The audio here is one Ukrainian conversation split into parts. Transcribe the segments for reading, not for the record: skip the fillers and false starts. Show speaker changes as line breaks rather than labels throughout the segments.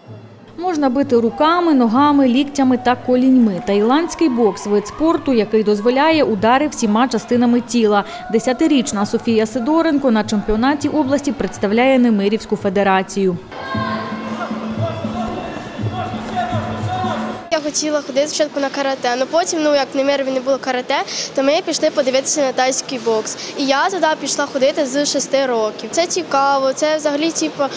Можна бити руками, ногами, ліктями та коліньми. Таїландський бокс – вид спорту, який дозволяє удари всіма частинами тіла. 10-річна Софія Сидоренко на чемпіонаті області представляє Немирівську федерацію.
Я хотіла ходити спочатку на карате, але потім, як в Немирові не було карате, то ми пішли подивитися на тайський бокс. І я туди пішла ходити з 6 років. Це цікаво, це взагалі,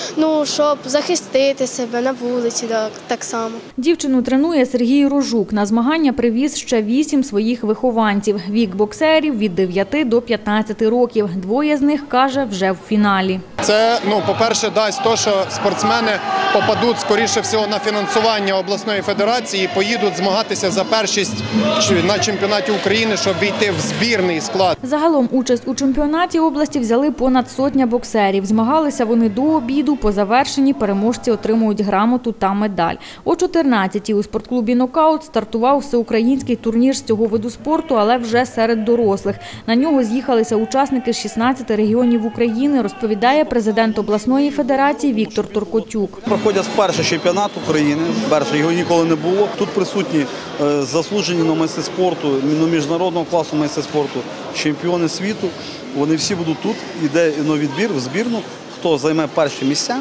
щоб захистити себе на вулиці так само.
Дівчину тренує Сергій Рожук. На змагання привіз ще 8 своїх вихованців. Вік боксерів – від 9 до 15 років. Двоє з них, каже, вже в фіналі.
Це, по-перше, дасть те, що спортсмени попадуть, скоріше всього, на фінансування обласної федерації і поїдуть змагатися за першість на чемпіонаті України, щоб війти в збірний склад.
Загалом участь у чемпіонаті області взяли понад 100 боксерів. Змагалися вони до обіду. По завершенні переможці отримують грамоту та медаль. О 14-й у спортклубі «Нокаут» стартував всеукраїнський турнір з цього виду спорту, але вже серед дорослих. На нього з'їхалися учасники з 16 регіонів України, розповідає президент обласної федерації Віктор Торкотюк.
Проходять перший чемпіонат України, перший, його ніколи не було. Тут присутні заслужені майстри спорту, міжнародного класу майстри спорту, чемпіони світу. Вони всі будуть тут, йде відбір в збірну, хто займе перші місця,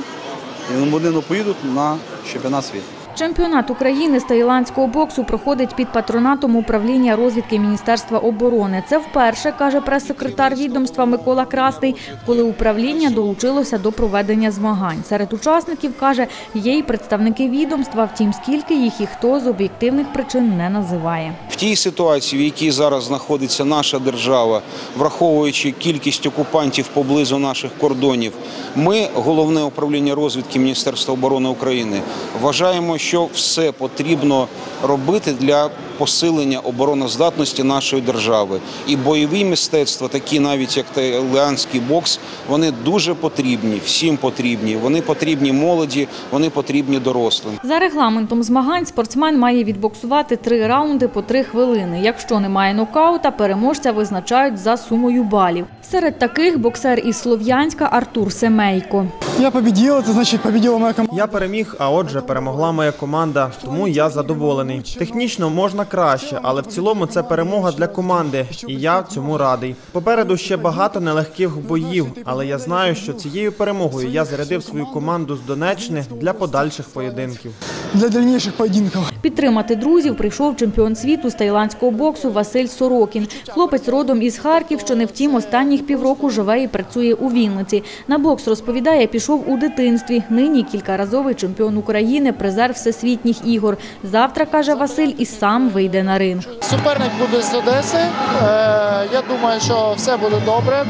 і вони поїдуть на чемпіонат світу.
Чемпіонат України з таїландського боксу проходить під патронатом управління розвідки Міністерства оборони. Це вперше, каже прес-секретар відомства Микола Красний, коли управління долучилося до проведення змагань. Серед учасників, каже, є й представники відомства, втім, скільки їх і хто з об'єктивних причин не називає.
В тій ситуації, в якій зараз знаходиться наша держава, враховуючи кількість окупантів поблизу наших кордонів, ми, Головне управління розвідки Міністерства оборони України, вважаємо, що все потрібно робити для посилення обороноздатності нашої держави. І бойові мистецтва, такі навіть як таїландський бокс, вони дуже потрібні, всім потрібні. Вони потрібні молоді, вони потрібні дорослим.
За регламентом змагань спортсмен має відбоксувати 3 раунди по 3 хвилини. Якщо немає нокаута, переможця визначають за сумою балів. Серед таких боксер із Слов'янська Артур Семейко.
Я победил, це значить победила моя команда.
Я переміг, а отже перемогла моя команда, тому я задоволений. Технічно можна краще, але в цілому це перемога для команди, і я цьому радий. Попереду ще багато нелегких боїв, але я знаю, що цією перемогою я зарядив свою команду з Донеччини для подальших поєдинків.
Для дальнейших поєдинків.
Підтримати друзів прийшов чемпіон світу з таїландського боксу Василь Сорокін. Хлопець родом із Харківщини, втім, останніх півроку живе і працює у Вінниці. На бокс, розповідає, пішов у дитинстві. Нині кількаразовий чемпіон України, призер всесвітніх ігор. Завтра, каже Василь, і сам вийде на ринг.
Суперник буде з Одеси. Я думаю, що все буде добре,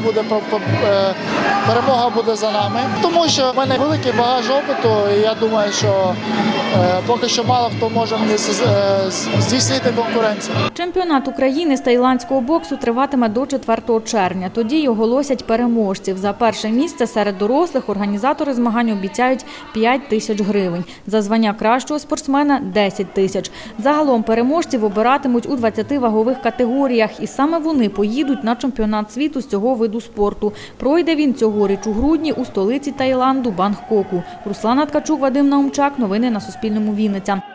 перемога буде за нами. Тому що в мене великий багаж опиту, і я думаю, що поки що мало хто може мені здійснити конкуренцію.
Чемпіонат України з таїландського боксу триватиме до 4 червня. Тоді й оголосять переможців. За перше місце серед дорослих організатори змагань обіцяють 5 тисяч гривень. За звання кращого спортсмена – 10 тисяч. Загалом переможців обиратимуть у 20 вагових категоріях. І саме вони поїдуть на чемпіонат світу з цього виду спорту. Пройде він цьогоріч у грудні у столиці Таїланду – Бангкоку. Руслана Ткачук, Вадим Наумчак. Новини на Суспільному. Вінниця.